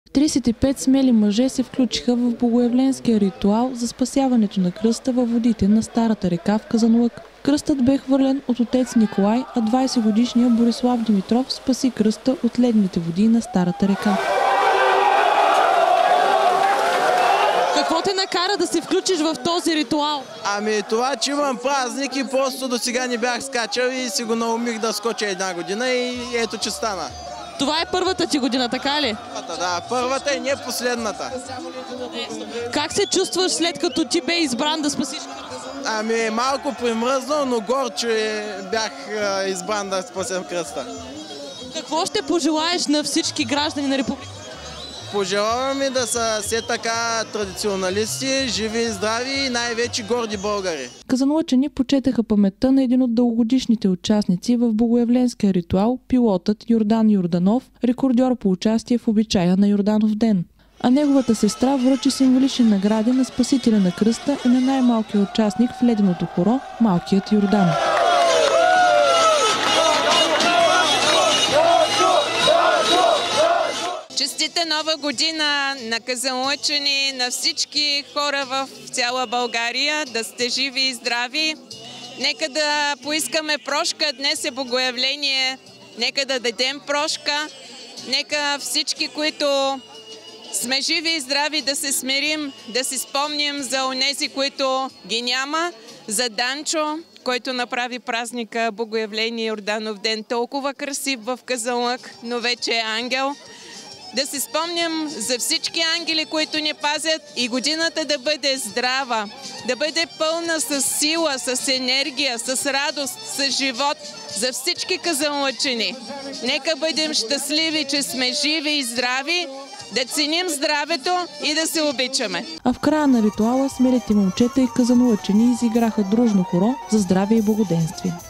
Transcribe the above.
35 смели мъже се включиха в богоявленския ритуал за спасяването на кръста във водите на старата река в Казанлък. Кръстът бе хвърлен от отец Николай, а 20-годишният Борислав Димитров спаси кръста от ледните води на старата река. Какво те накара да се включиш в този ритуал? Ами това, че имам празник и просто до сега не бях скачал и си го наумих да скоча една година и ето че стана. Това е първата ти година, така ли? Да, първата и не последната. Как се чувстваш след като ти бе избран да спасиш кръста? Ами малко примръзнал, но гор, че бях избран да спася кръста. Какво ще пожелаеш на всички граждани на републиката? Пожелавам ми да са все така традиционалисти, живи и здрави и най-вече горди българи. Казанлъчани почетаха паметта на един от дългогодишните участници в богоявленския ритуал, пилотът Йордан Йорданов, рекордьор по участие в обичая на Йорданов ден. А неговата сестра връчи символични награди на спасителя на кръста и на най-малкия участник в леденото хоро, малкият Йордан. Честита нова година на казанлъчани, на всички хора в цяла България, да сте живи и здрави. Нека да поискаме прошка, днес е богоявление, нека да дадем прошка, нека всички, които сме живи и здрави, да се смирим, да си спомним за онези, които ги няма, за Данчо, който направи празника Богоявление Йорданов ден, толкова красив в Казанлък, но вече е ангел. Да се спомням за всички ангели, които ни пазят и годината да бъде здрава, да бъде пълна с сила, с енергия, с радост, с живот за всички казанлъчани. Нека бъдем щастливи, че сме живи и здрави, да ценим здравето и да се обичаме. А в края на ритуала смелите момчета и казанлъчани изиграха дружно хоро за здраве и благоденствие.